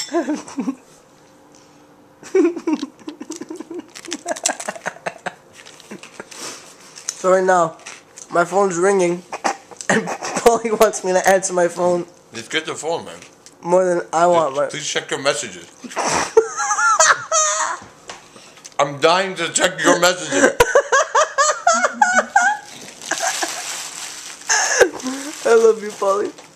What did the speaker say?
So right now, my phone's ringing, and Paulie wants me to answer my phone. Just get the phone, man. More than I want. Please check your messages. I'm dying to check your messages. I love you, Paulie.